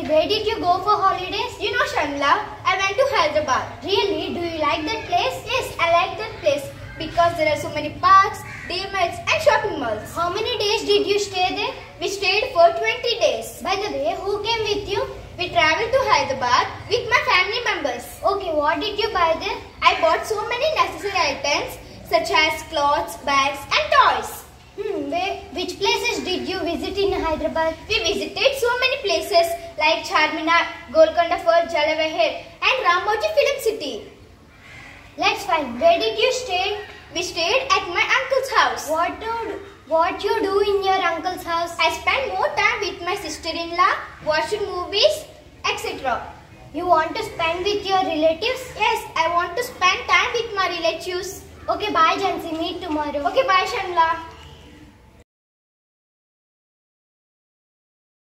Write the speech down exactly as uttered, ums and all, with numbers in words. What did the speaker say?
Okay, where did you go for holidays? You know Shamla, I went to Hyderabad. Really? Do you like that place? Yes, I like that place because there are so many parks, day marts and shopping malls. How many days did you stay there? We stayed for twenty days. By the way, who came with you? We traveled to Hyderabad with my family members. Okay, what did you buy there? I bought so many necessary items such as clothes, bags and toys. Hmm, where, which places did you visit in Hyderabad? We visited so many places like Charminar, Golconda Fort, Jalawahir and Ramoji Film City. Let's find. Where did you stay? We stayed at my uncle's house. What do, what you do in your uncle's house? I spent more time with my sister-in-law, watched movies, et cetera. You want to spend with your relatives? Yes, I want to spend time with my relatives. Okay, bye Jansi. Meet tomorrow. Okay, bye Shamla.